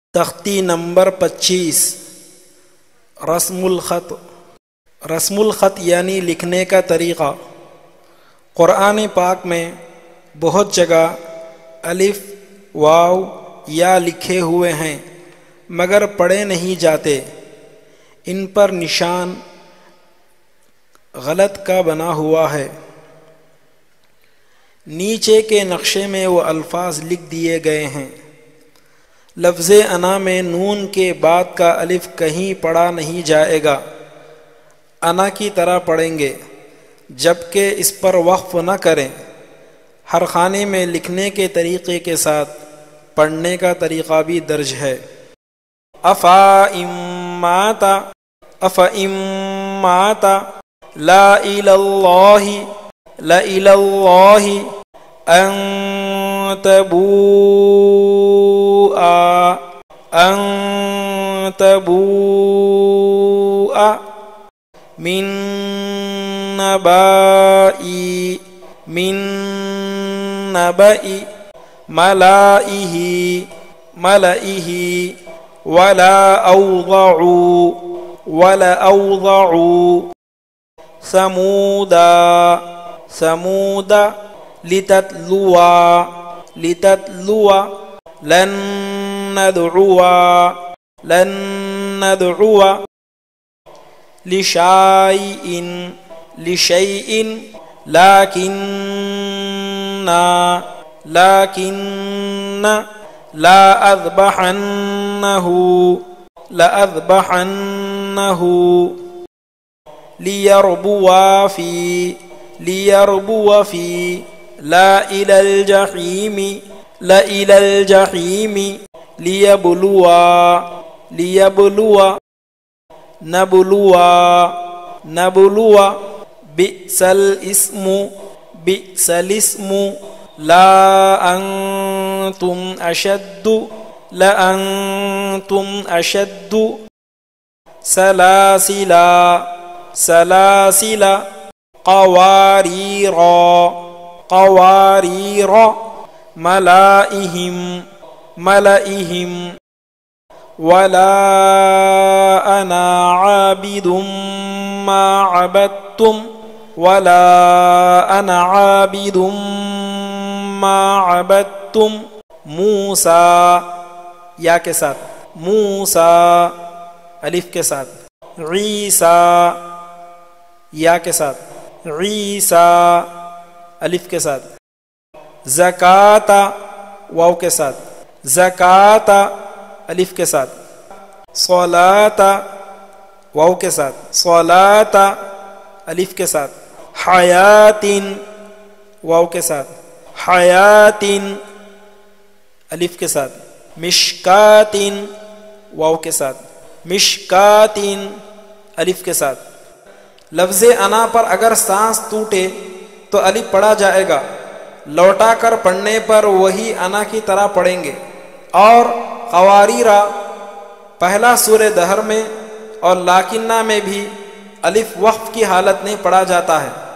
تختی نمبر 25 رسم الخط۔ رسم الخط یعنی لکھنے کا طریقہ۔ قرآن پاک میں بہت جگہ الف واو یا لکھے ہوئے ہیں مگر پڑھے نہیں جاتے، ان پر نشان غلط کا بنا ہوا ہے۔ نیچے کے نقشے میں وہ الفاظ لکھ دیے گئے ہیں۔ لفظ انا میں نون کے بعد کا الف کہیں پڑھا نہیں جائے گا، انا کی طرح پڑھیں گے، جبکہ اس پر وقف نہ کریں۔ ہر خانے میں لکھنے کے طریقے کے ساتھ پڑھنے کا طریقہ بھی درج ہے۔ افا اماتا لا الہ ان تبوء من نبأ ملئه ولا أوضعوا ثمودا لتتلوا لن ندعو لشيء لكن لأذبحنه ليربو في لا إلى الجحيم ليبلوا نبلوا بئس الاسم لأنتم أشد سلاسل قوارير ملئهم ولا أنا عابد ما عبدتم موسیٰ یا کے ساتھ، موسیٰ الف کے ساتھ، عیسیٰ یا کے ساتھ، عیسیٰ الف کے ساتھ، زکاۃ واو کے ساتھ، زکاۃ الف کے ساتھ، صلاۃ واو کے ساتھ، صلاۃ الف کے ساتھ، حیات واو کے ساتھ، حیات الف کے ساتھ، مشکات واو کے ساتھ، مشکات الف کے ساتھ۔ لفظ انا پر اگر سانس ٹوٹے تو الف پڑھا جائے گا، لوٹا کر پڑھنے پر وہی انا کی طرح پڑھیں گے۔ اور قواریرا پہلا سورہ دہر میں اور لاکنہ میں بھی الف وقف کی حالت میں پڑھا جاتا ہے۔